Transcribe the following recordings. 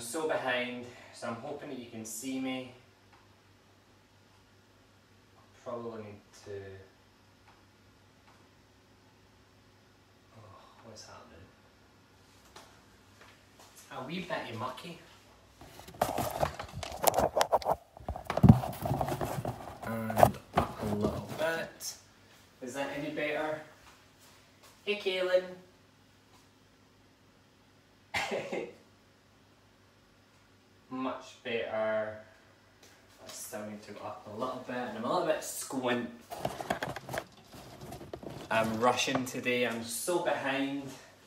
so behind, so I'm hoping that you can see me. Probably need to... Oh, what's happening? A wee bit mucky. And up a little bit. Is that any better? Hey Kaylin. Much better. I still need to go up a little bit, and I'm a little bit squint. I'm rushing today, I'm so behind.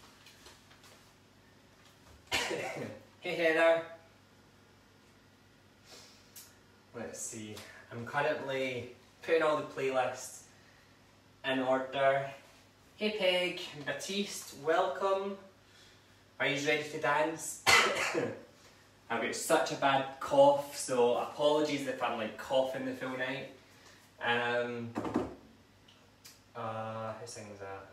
Hey Heather. Let's see, I'm currently putting all the playlists in order. Hey Peg, Baptiste, welcome. Are you ready to dance? I've got such a bad cough, so apologies if I'm like coughing the full night. Who sings that?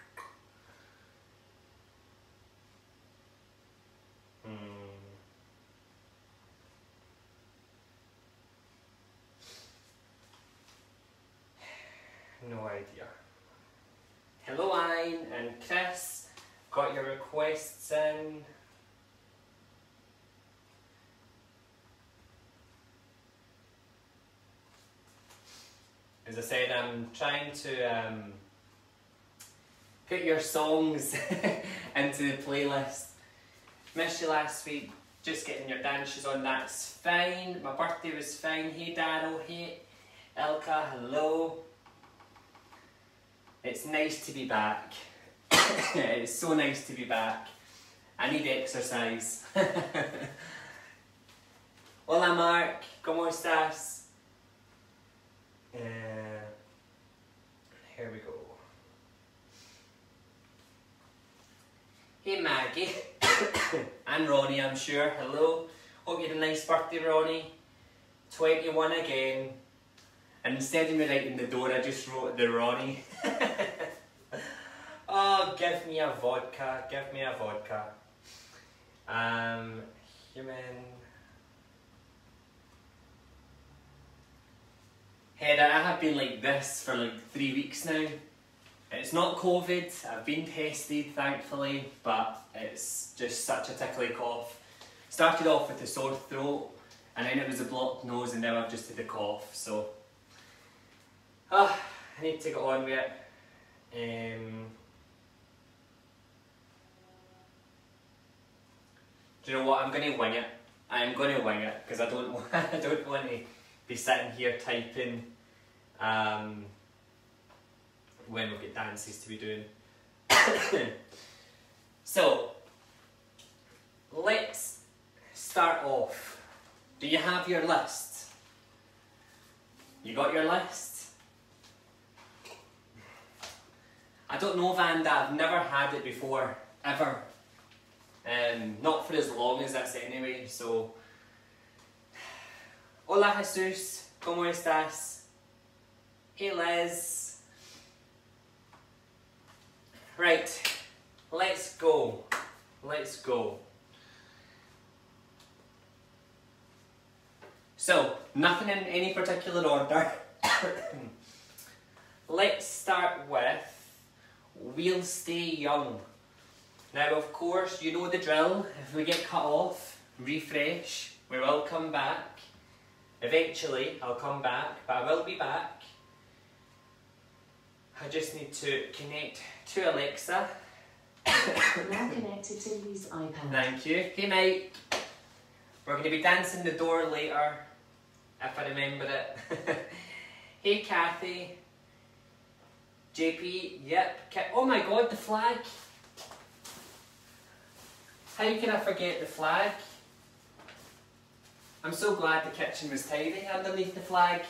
No idea. Hello Anne and Chris, got your requests in. As I said, I'm trying to put your songs into the playlist. Missed you last week, just getting your dances on, that's fine. My birthday was fine. Hey Daryl, hey Elka, hello. It's nice to be back. It's so nice to be back. I need exercise. Hola Mark, ¿cómo estás? Here we go. Hey Maggie. And Ronnie, I'm sure. Hello. Hope you had a nice birthday, Ronnie. 21 again. And instead of me writing the door, I just wrote the Ronnie. Oh, give me a vodka. Give me a vodka. Human. Heather, I have been like this for like 3 weeks now. It's not COVID, I've been tested thankfully, but it's just such a tickly cough. Started off with a sore throat, and then it was a blocked nose, and now I've just had a cough, so... I need to get on with it. Do you know what, I'm going to wing it. I'm going to wing it, because I don't want to be sitting here typing when we've got dances to be doing. So, let's start off. Do you have your list? You got your list? I don't know, Vanda, I've never had it before, ever. Not for as long as this anyway, so... Hola Jesus, ¿cómo estás? Hey Liz. Right, let's go. Let's go. So, nothing in any particular order. Let's start with We'll Stay Young. Now, of course, you know the drill. If we get cut off, refresh, we will come back. Eventually, I'll come back, but I will be back. I just need to connect to Alexa. Now connected to Lou's iPad. Thank you. Hey mate. We're going to be dancing the door later, if I remember it. Hey Kathy. JP, yep. Oh my god, the flag. How can I forget the flag? I'm so glad the kitchen was tidy underneath the flag.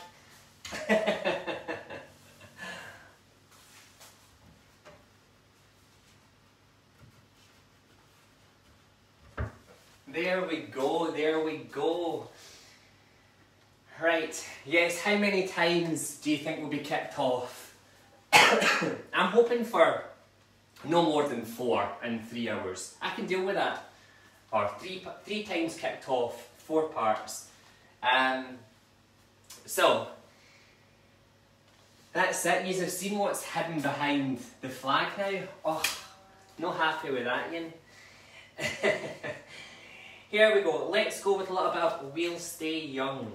There we go, there we go. Right, yes, how many times do you think we'll be kicked off? I'm hoping for no more than 4 in 3 hours. I can deal with that. or three times kicked off, 4 parts. So that's it. You have seen what's hidden behind the flag now. Oh, not happy with that, Ian. Here we go. Let's go with a little bit of We'll Stay Young.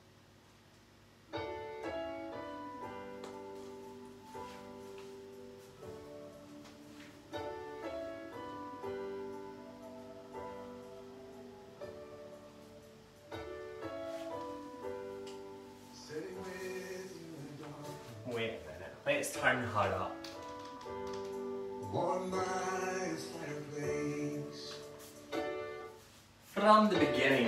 Wait a minute, let's turn her up. From the beginning.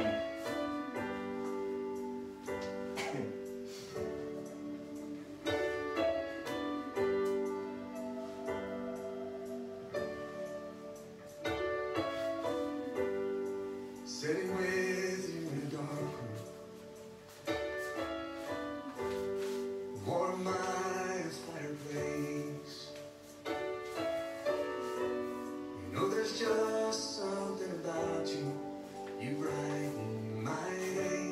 Sitting with you in the dark room, warm by a fireplace. You know there's just something about you, you brighten my day.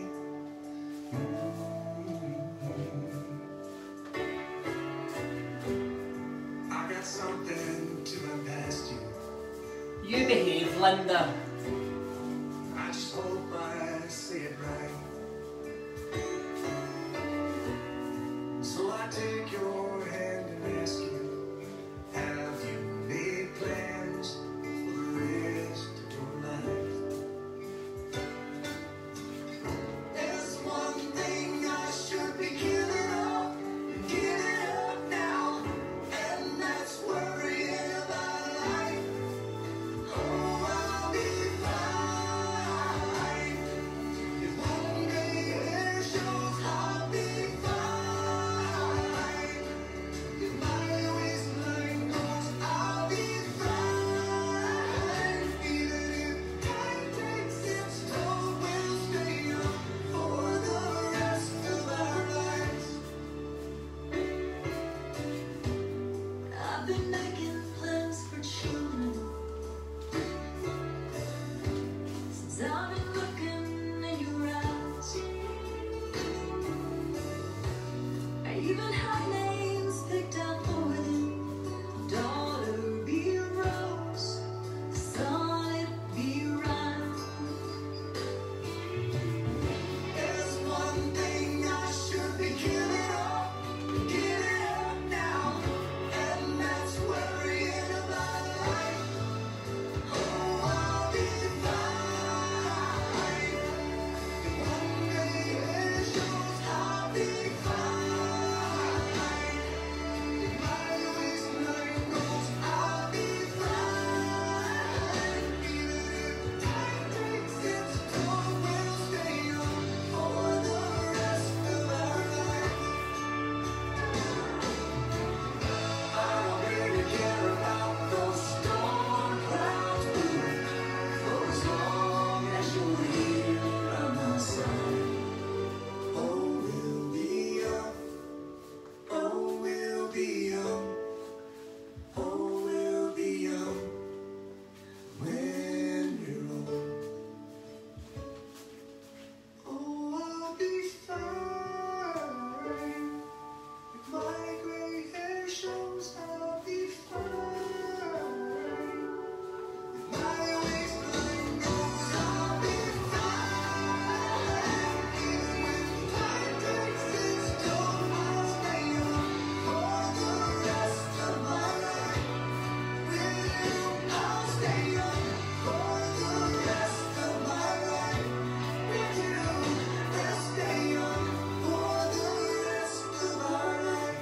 I got something to run past you. You behave, Linda. I just hope I say it right. So I take your hand and ask you, have you made plans for the rest of your life? There's one thing I should be giving up now, and that's worrying about life. Oh, I'll be fine. If one day hair shows, I'll be fine. If my waistline goes, I'll be fine. Even if time takes its toll, we'll stay up for the rest of our lives. I've been making plans for children since I've been looking in your eyes. I even have names picked out for them. Daughter, be a rose. Son, it be right. There's one thing I should be giving up now, and that's worrying about life. Oh, I'll be fine. If one day hair shows, I'll be fine. If my waistline goes, I'll be fine. Even if time takes its toll, we'll stay up for the rest of our lives. I don't really care about those storm clouds blue, for as long as you're here by my side. Oh, we'll be young. Oh, we'll be young. Oh, we'll be young when we're old. Oh, I'll be fine. If my gray hair shows, I'll be fine. If my waistline goes, I'll be fine. Even when time takes its toll, I'll stay up for the rest of my life. With you, I'll stay up for the rest of my life. With you, we'll stay up for the rest of our life.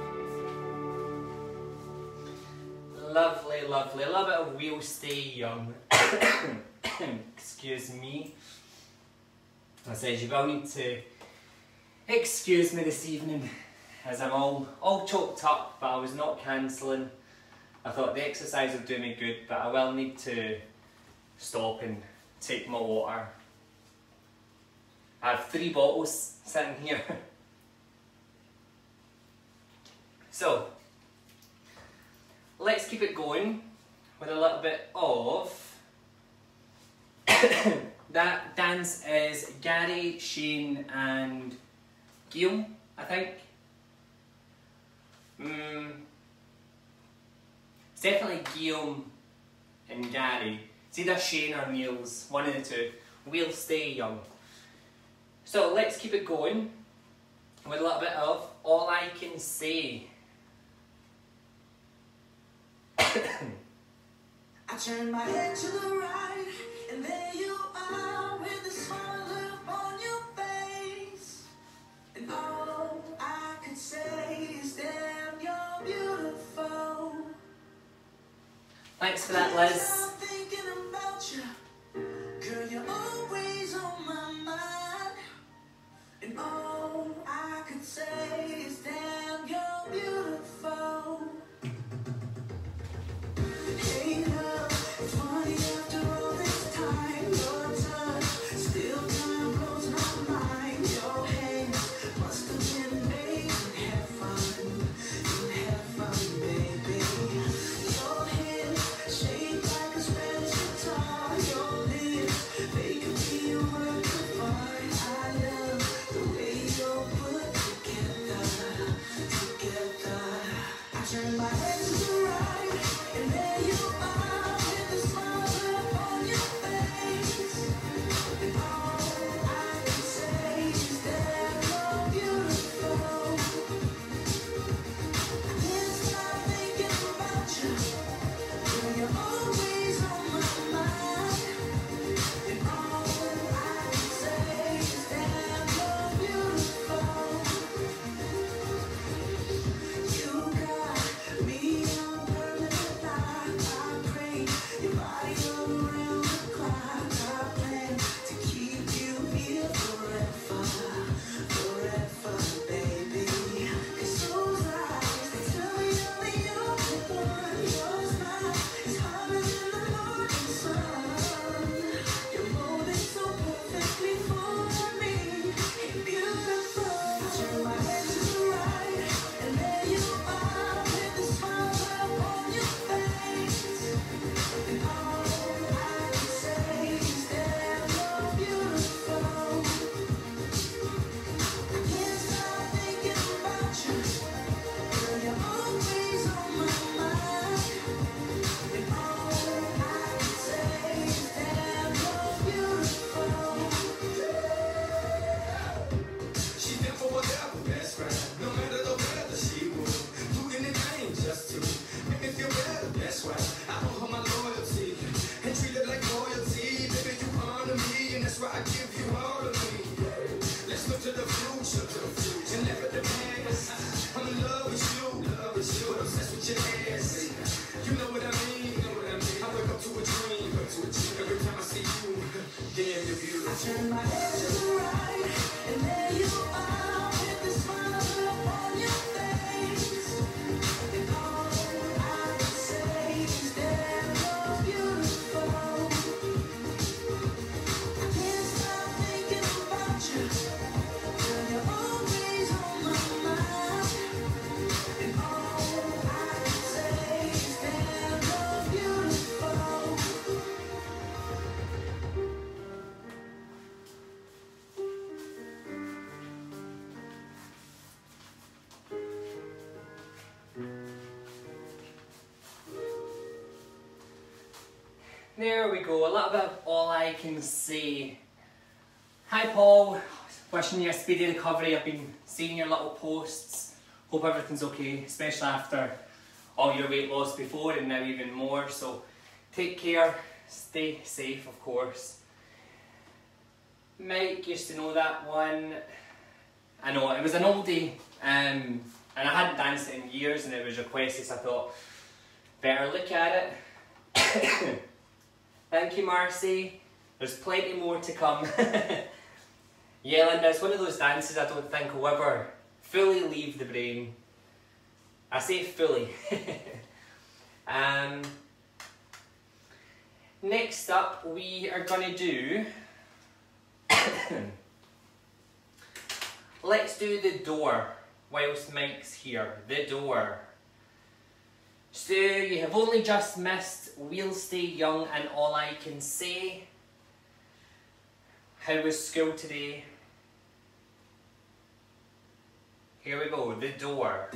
Lovely, lovely. A little bit of We'll Stay Young. Excuse me. I said you will need to excuse me this evening as I'm all choked up, but I was not cancelling. I thought the exercise would do me good, but I will need to stop and take my water. I have 3 bottles sitting here. So, let's keep it going with a little bit of That dance is Gary, Shane and Guillaume, I think. It's definitely Guillaume and Gary. It's either Shane or Niels, one of the two. We'll stay young. So let's keep it going with a little bit of All I Can Say. I turn my head to the right, and there you are with a smile on your face. And all I could say is, damn, you're beautiful. Thanks for that, Liz. I'm thinking about you. Girl, you're always on my mind. And all I could say is, damn, you're beautiful. Hey love, it's funny after all this time, your touch, still time blows my mind. Your hands must have been made in heaven, baby. Your hands shaped like a Spanish guitar. Your lips, they could be a work of art. I love the way you're put together. I turn my head to the right, and there you are with a smile on your face. And all I can say is that you're beautiful. I can't stop thinking about you. Girl, you're always on my mind. And all I can say is that you're beautiful. You got me on permanent lock. I pray your body all around the clock. I plan to keep you here forever, baby. 'Cause those eyes, they tell me only you're the one. Your smile is hotter than the morning sun. You're molded so perfectly for me. Hey, beautiful. I turn my head to the right, and there you are with a smile on your face. And all I can say is that you're beautiful. I can't stop thinking about you. Girl, you're always on my mind. And all I can say is that you're beautiful. She's there for whatever, that's right. No matter the weather, she will do anything just to make me feel better, that's right. I owe her my loyalty and treat it like royalty. Baby, you honor me, and that's why I give you all of me. Let's look to the future and never the past. I'm in love with you, but obsessed with your ass. You know what I mean? I wake up to a dream every time I see you. Damn, you're beautiful. I turn my head to the right, and there you are with a smile on your face. And all I can say is that you're beautiful. I can't stop thinking about you. Girl, you're always on my mind. And all I can say is that you're beautiful. There we go, a little bit of All I Can Say. Hi Paul, wishing you a speedy recovery. I've been seeing your little posts. Hope everything's okay, especially after all your weight loss before and now even more. So take care, stay safe of course. Mike used to know that one. I know, it was an oldie and I hadn't danced it in years and it was requested, so I thought better look at it. Thank you, Marcy. There's plenty more to come. Yeah, Linda, it's one of those dances I don't think will ever fully leave the brain. I say fully. Next up, we are going to do... Let's do the door whilst Mike's here. The door. So you have only just missed We'll Stay Young and All I Can Say. How was school today? Here we go, the door.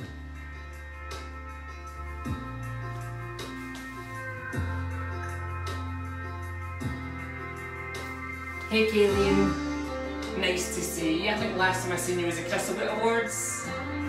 Hey Kayleen, nice to see you. I think last time I seen you was at Crystal Boot Awards.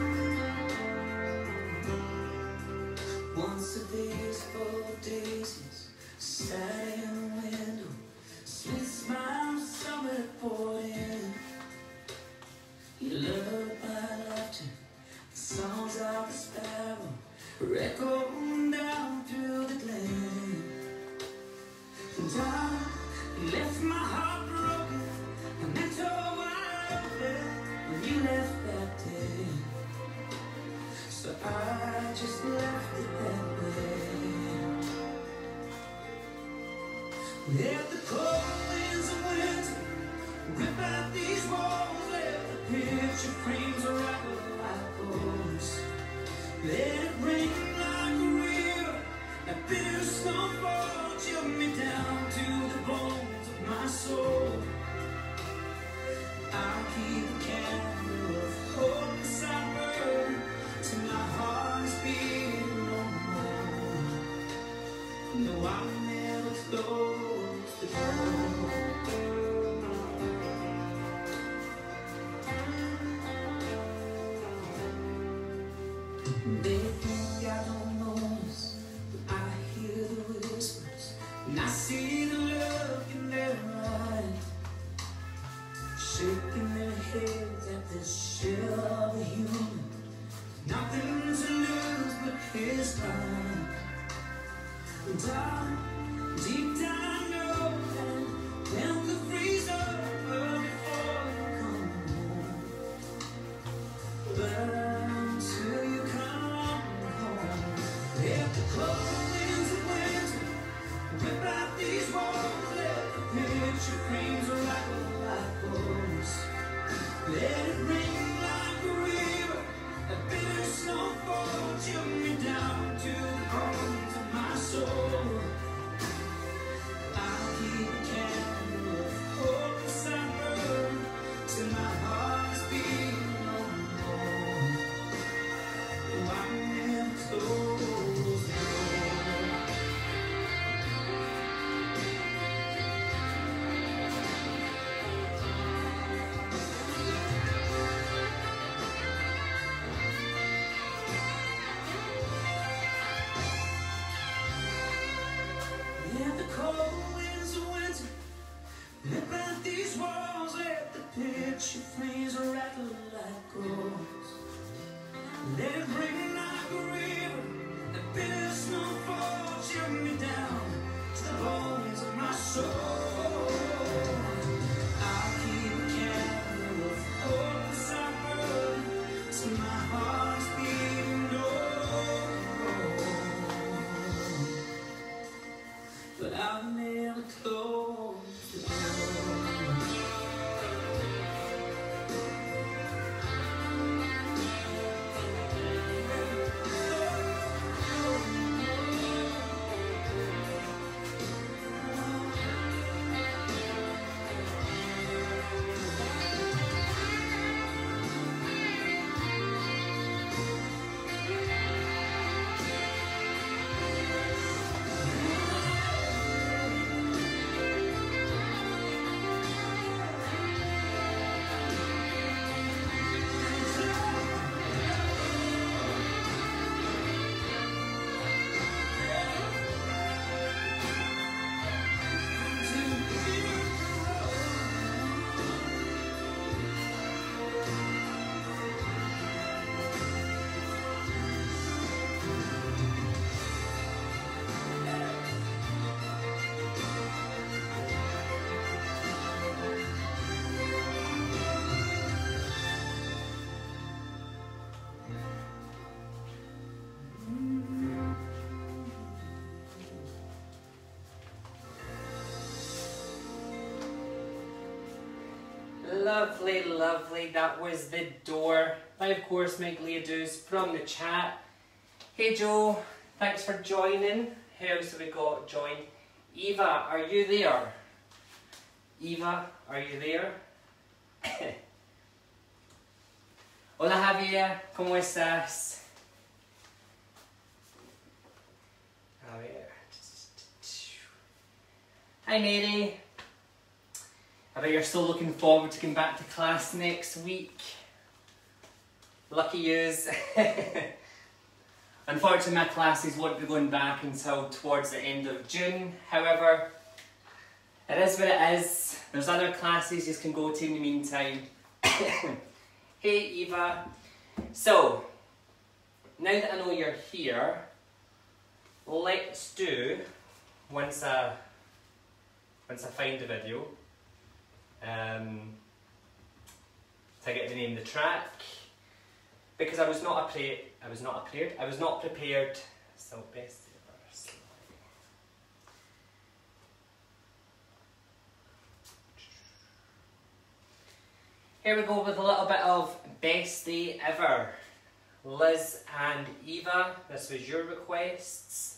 Once a days for daisies, sat in a window, sweet smile, summer poured in. You love my laughter, the songs of the sparrow, echoing down through the glen. And I left my heart broken, and that's all wide open when you left that day. So I just left it that way. Let the cold winds of winter rip out these walls, let the picture frames rattle like bones. Let it rain like a river, that bitter snowfall chill me down to the bones of my soul. I'll keep a candle of hope beside burn till my heart is beating no more. No, I'll never close the door. They think I don't notice, but I hear the whispers, and I see the look in their eyes, shaking their heads at the shell of a human. Nothing to lose but his mind. And I, deep down, know that hell could freeze over before you come home. But until you come home, let the cold winds of winter rip out these walls, let the picture frames rattle like bones. Let it rain like a river, a bitter snowfall chill me down to the bones of my soul. I'll keep a candle of hope beside burn till my heart is beating no more. No, I'll never close the door. Let the cold winds of winter rip out these walls, let the picture frames rattle like crows. Let it rain like a river, the bitter snowfall chill me down to the bones of my soul. I'll keep a candle of hope beside burn till my heart's beating low. But I'll never close the door. Lovely, lovely. That was The Door by, of course, Mike Leoduz from the chat. Hey Joe, thanks for joining. Who else have we got joined? Eva, are you there? Eva, are you there? Hola Javier, ¿cómo estás? A ver. Hi Mary. I bet you're still looking forward to coming back to class next week. Lucky yous. Unfortunately, my classes won't be going back until towards the end of June. However, it is what it is. There's other classes you can go to in the meantime. Hey Eva. So, now that I know you're here, let's do, once I find the video, to get the name of the track, because I was not prepared. So best ever slide. Here we go with a little bit of best day ever. Liz and Eva, this was your requests.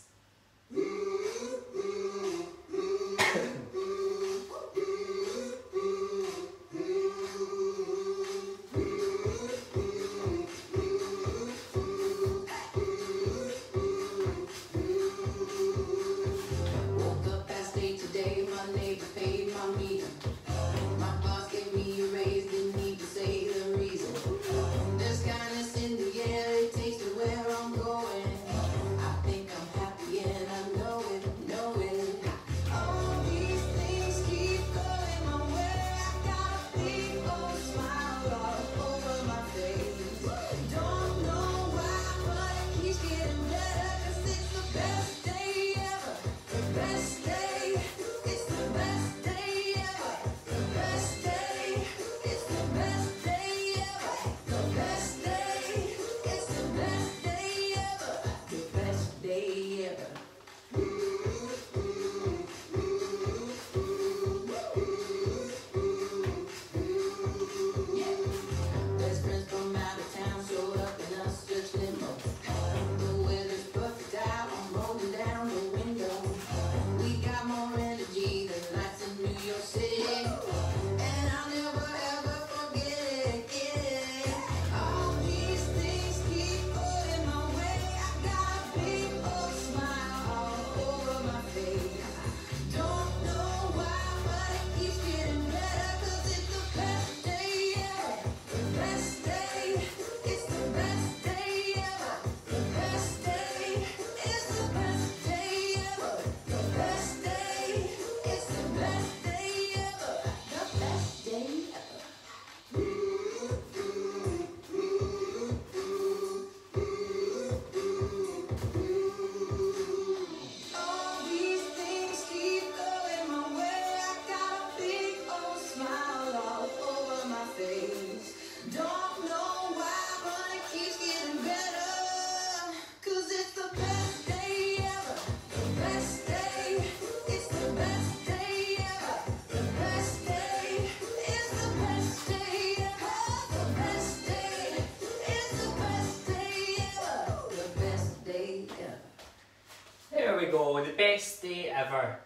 There we go, the best day ever.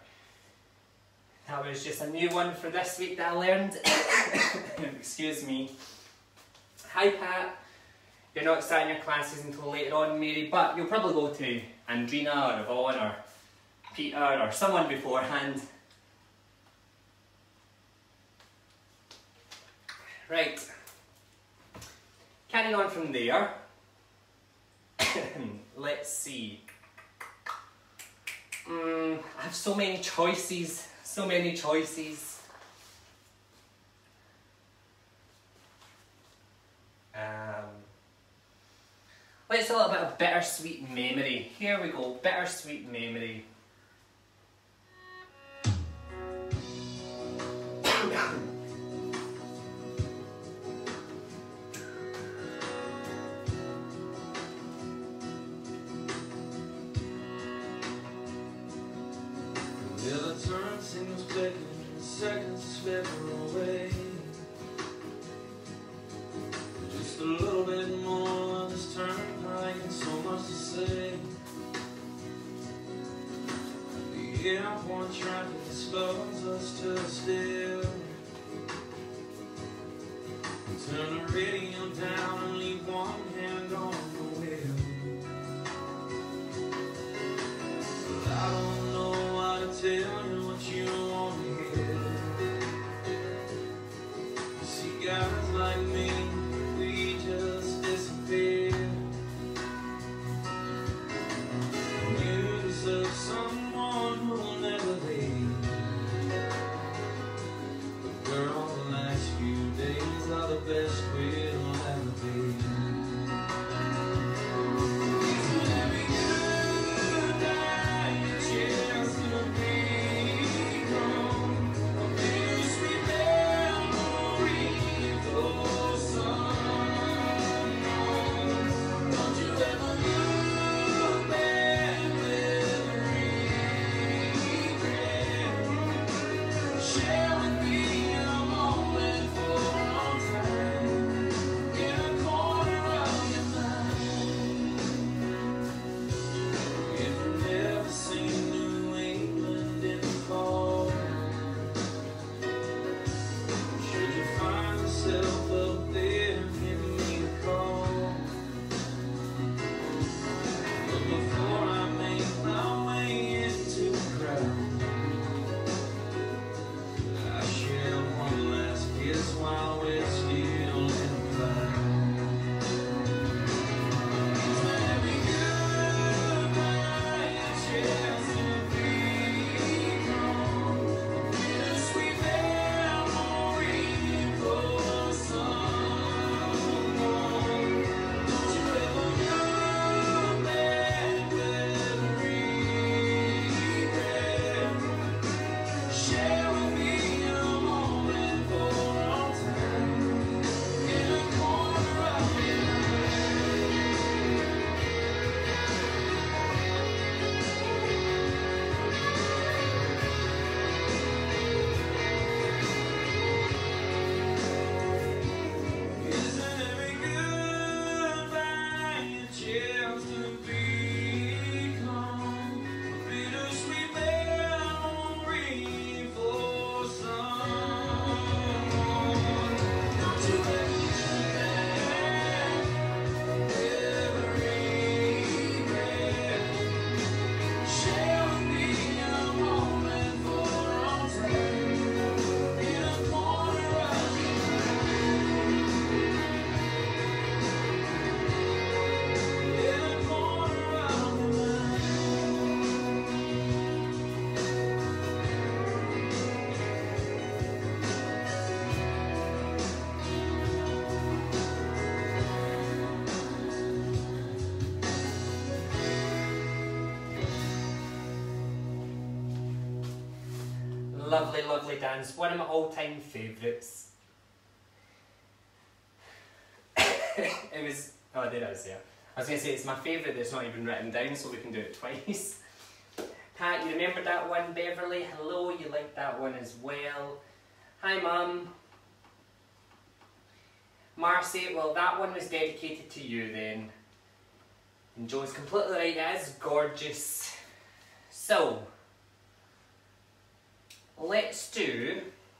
That was just a new one for this week that I learned. Excuse me. Hi Pat. You're not starting your classes until later on, Mary, but you'll probably go to Andrina or Yvonne or Peter or someone beforehand. Right. Carrying on from there. Let's see. I have so many choices. So many choices. Let's do a little bit of Bittersweet Memory. Here we go, Bittersweet Memory. Yeah, the turn signal's clicking, seconds slipping away. Just a little bit more, this turnpike and so much to say. The airport traffic slows us to a still. Turn the radio down and leave one hand on the wheel. I don't know how to tell you what you want to hear. See, guys like me, we just disappear. News of someone who'll never leave. But girl, the last few days are the best we'll ever be. Lovely, lovely dance. One of my all-time favourites. It was... Oh, there it is, yeah. I was going to say, it's my favourite that's not even written down, so we can do it twice. Pat, you remember that one? Beverly, hello, you liked that one as well. Hi, Mum. Marcy, well, that one was dedicated to you then. And Joe's completely right, it is gorgeous. So, let's do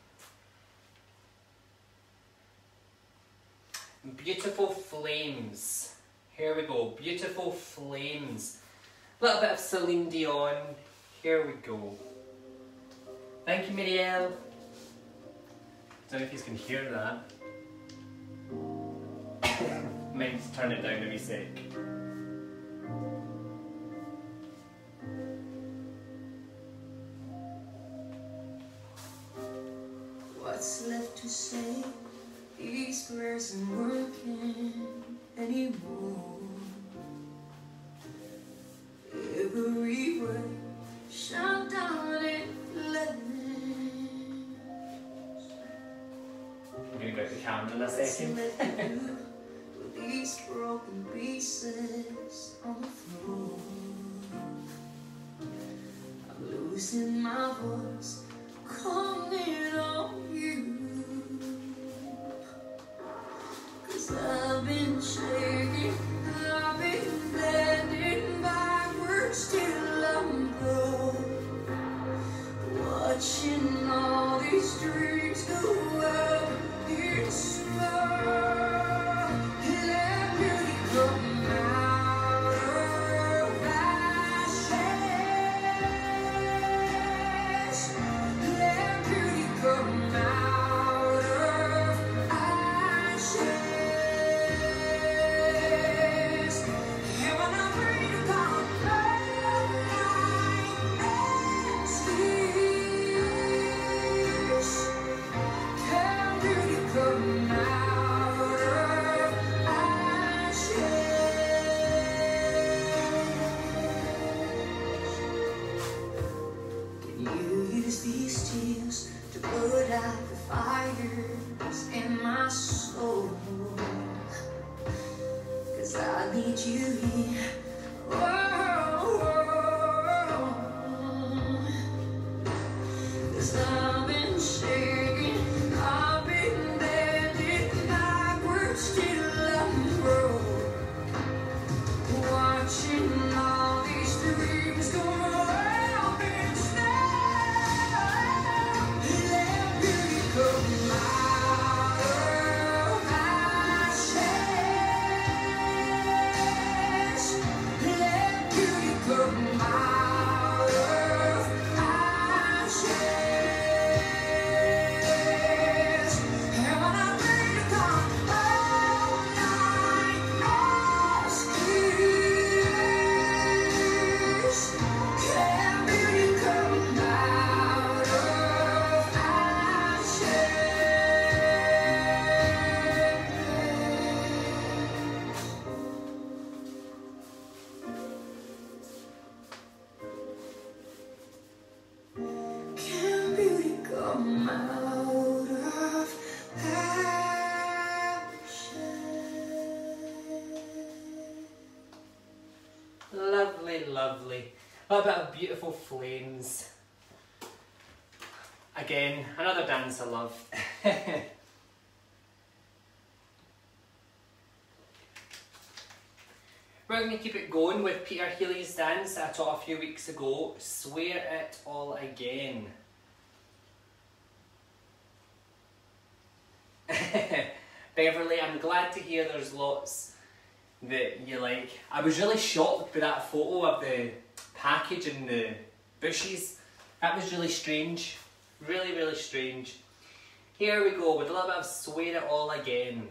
Beautiful Flames. Here we go, Beautiful Flames. A little bit of Celine Dion. Here we go. Thank you, Mirielle. Don't know if you can hear that. Might just turn it down a wee sec. What's left to say? These prayers aren't working anymore. Every word shut down in flames. I'm gonna go to the camera in a What's second. left to do with these broken pieces on the floor? I'm losing my voice, calling on you. 'Cause I've been shaking, I've been bending backwards till I'm broke. Watching all these dreams go up in smoke. need you here. Oh, 'cause I've been shaking, I've been bending backwards still I'm broke. Watching all these dreams go up in smoke. Let beauty come out of ashes. Let beauty come out of ashes. And when I bring it down all night, can beauty come out of ashes? Can beauty come out of ashes? Lovely, lovely. A bit of beautiful flames. Again, another dance I love. We're going to keep it going with Peter Healy's dance I taught a few weeks ago, Swear It All Again. Beverly, I'm glad to hear there's lots that you like. I was really shocked by that photo of the package and the bushes. That was really strange. Really, really strange. Here we go with a little bit of Swear It All Again.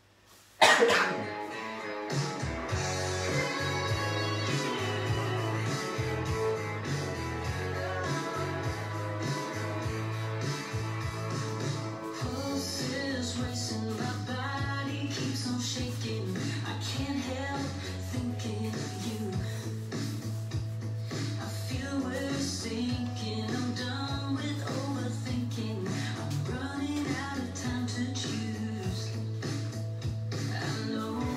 Pulses racing, my body keeps on shaking. I can't help thinking of you. I feel we're sinking. I'm done with overthinking. I'm running out of time to choose. I know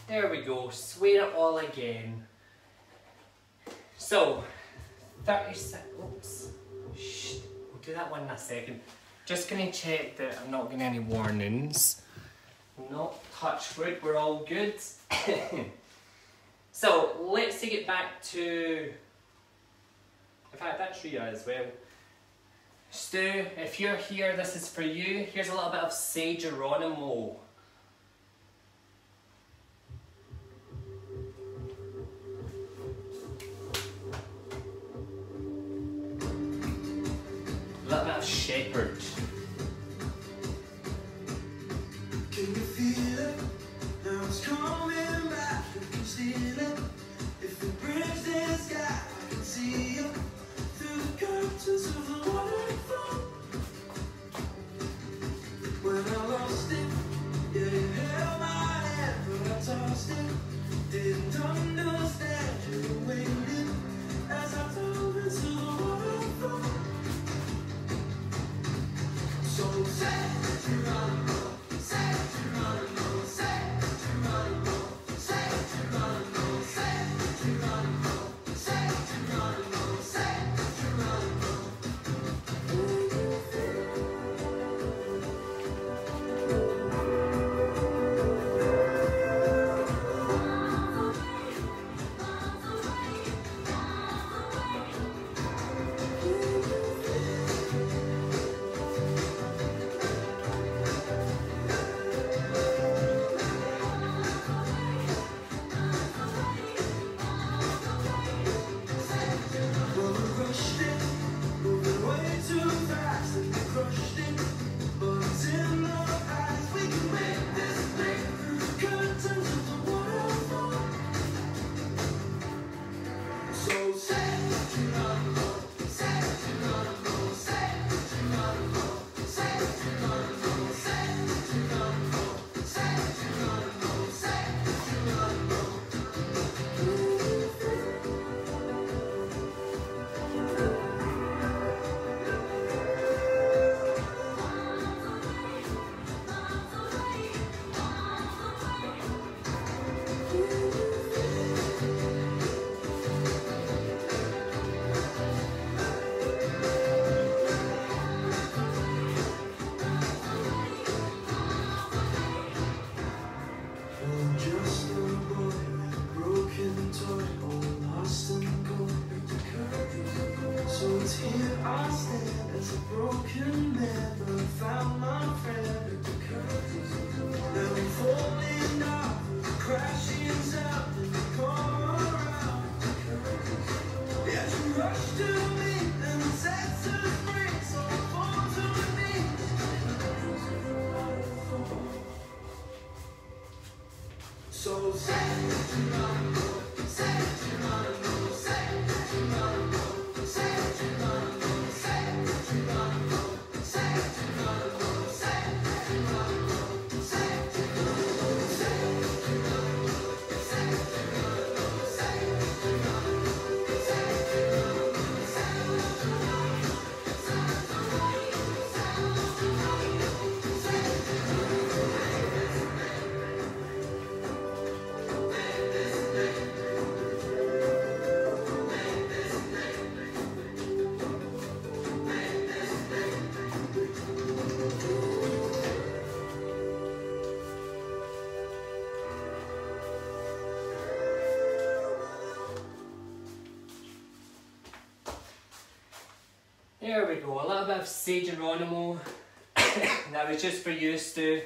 There we go, swear it all again. So, 36, oops, shh, we'll do that one in a second. Just gonna check that I'm not getting any warnings. Not touch wood, we're all good. So, let's take it back to, in fact that's Rhea as well. Stu, if you're here, this is for you. Here's a little bit of Say Geronimo. A little bit of Shepherd. Can you feel it? Now it's coming back. You can steal it. If it breaks the sky, I can see you through the curtains of the waterfall. When I lost it, yeah, you held my hand, but I tossed it. Didn't understand you were waiting as I dove into the waterfall. So say Geronimo, say Geronimo, say Geronimo, say Geronimo, say Geronimo, say Geronimo, say Geronimo. Well, we rushed it, moving way too fast, and we crushed it. But it's in our eyes, we can make this thing through the curtains of the waterfall. So say Geronimo, say Geronimo, say Geronimo, say Geronimo, say Geronimo, say Geronimo, say Geronimo. I'm just a boy with a broken toy, all lost and gone. So it's here I stand as a broken man, but I found my friend. Now I'm falling off, crashing down, and you come around. Yeah, you rush to me and set to free, so I fall to me. So say Geronimo, say Geronimo, say Geronimo, say Geronimo, say Geronimo, say Geronimo, say Geronimo, say Geronimo, say Geronimo, say Geronimo, say Geronimo, say There we go, a little bit of Say Geronimo. That was just for you, Stu.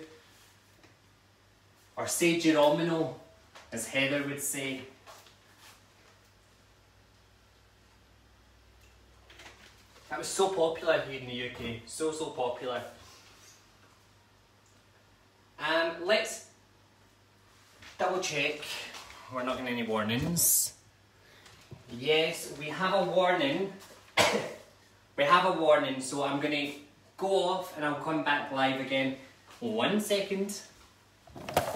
Or Say Geronimo, as Heather would say. That was so popular here in the UK, so popular. Let's double check we're not getting any warnings. Yes, we have a warning. We have a warning, so I'm going to go off and I'll come back live again. 1 second.